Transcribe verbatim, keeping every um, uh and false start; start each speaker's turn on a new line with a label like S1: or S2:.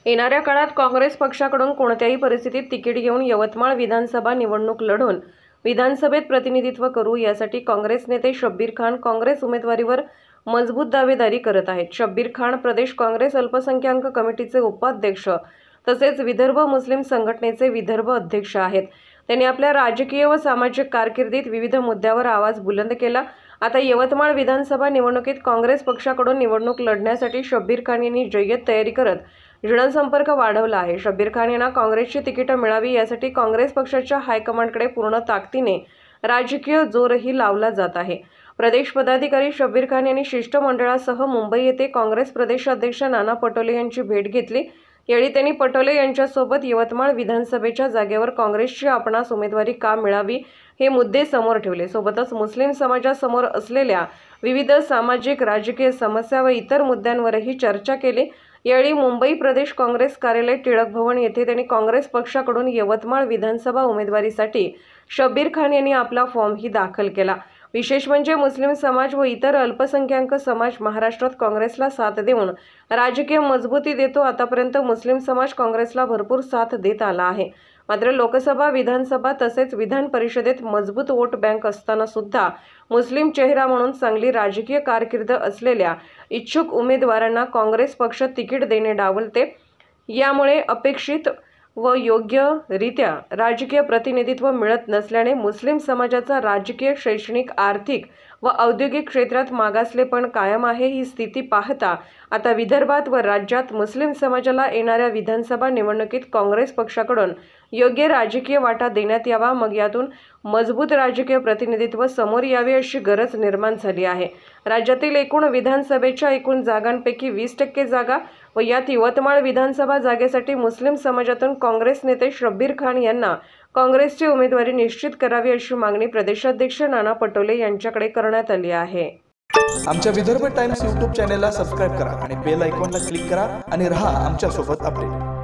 S1: येणाऱ्या काळात काँग्रेस पक्षाकडून कोणत्याही परिस्थितीत तिकीट घेऊन यवतमाळ विधानसभा निवडणूक लढवून विधानसभेत प्रतिनिधित्व करू यासाठी काँग्रेस नेते शब्बीर खान काँग्रेस उमेदवारीवर मजबूत दावेदारी करत आहेत। शब्बीर खान प्रदेश काँग्रेस अल्पसंख्याक कमिटीचे उपाध्यक्ष तसेच विदर्भ मुस्लिम संघटनेचे विदर्भ अध्यक्ष आहेत। त्यांनी आपल्या राजकीय व सामाजिक कारकिर्दीत विविध मुद्द्यावर आवाज बुलंद केला। आता यवतमाळ विधानसभा निवडणुकीत काँग्रेस पक्षाकडून निवडणूक लढण्यासाठी शब्बीर खान यांनी जय्यत तयारी करत जनसंपर्क वाढवला आहे। शब्बीर खान यांना काँग्रेसची तिकीट मिळावी यासाठी काँग्रेस पक्षाच्या हायकमांडकडे पूर्ण ताकदीने राजकीय जोरही लावला जात आहे। प्रदेश पदाधिकारी शब्बीर खान यांनी शिष्टमंडळासह मुंबई येथे काँग्रेस प्रदेशाध्यक्ष नाना पटोले यांची भेट घेतली। यावेळी त्यांनी पटोले यांच्यासोबत यवतमाळ विधानसभेच्या जागेवर काँग्रेसची आपणास उमेदवारी का मिळावी हे मुद्दे समोर ठेवले। सोबतच मुस्लिम समाजासमोर असलेल्या विविध सामाजिक राजकीय समस्या व इतर मुद्द्यांवरही चर्चा केली। यावेळी मुंबई प्रदेश काँग्रेस कार्यालय टिळक भवन येथे त्यांनी काँग्रेस पक्षाकडून यवतमाळ विधानसभा उमेदवारीसाठी शब्बीर खान यांनी आपला फॉर्मही दाखल केला। विशेष म्हणजे मुस्लिम समाज व इतर अल्पसंख्याक समाज महाराष्ट्रात काँग्रेसला साथ देऊन राजकीय मजबूती देतो। आतापर्यंत मुस्लिम समाज काँग्रेसला भरपूर साथ देत आला आहे। मात्र लोकसभा विधानसभा तसेच विधान परिषदेत मजबूत वोट बँक असताना सुद्धा मुस्लिम चेहरा म्हणून चांगली राजकीय कारकीर्द असलेल्या इच्छुक उमेदवारांना काँग्रेस पक्ष तिकीट देणे डावलते। यामुळे अपेक्षित व योग्यरित्या राजकीय प्रतिनिधित्व मिळत नसल्याने मुस्लिम समाजाचा राजकीय, शैक्षणिक, आर्थिक व औद्योगिक क्षेत्रात मागासलेपण कायम आहे। ही स्थिती पाहता आता विदर्भात व राज्यात मुस्लिम समाजाला येणाऱ्या विधानसभा निवडणुकीत काँग्रेस पक्षाकडून योग्य राजकीय वाटा देण्यात यावा, मग यातून मजबूत राजकीय प्रतिनिधित्व समोर यावे अशी गरज निर्माण झाली आहे। राज्यातील एकूण विधानसभेच्या एकूण जागांपैकी वीस टक्के जागा व यात यवतमाळ विधानसभा जागेसाठी मुस्लिम समाजातून काँग्रेस नेते शब्बीर खान यांना काँग्रेसची उमेदवारी निश्चित करावी अशी मागणी प्रदेशाध्यक्ष नाना पटोले यांच्याकडे करण्यात आली आहे।
S2: आमच्या विदर्भ टाइम्स यूट्यूब चॅनेलला सबस्क्राइब करा आणि बेल आयकॉनला क्लिक करा आणि रहा आमच्या सोबत अपडेट।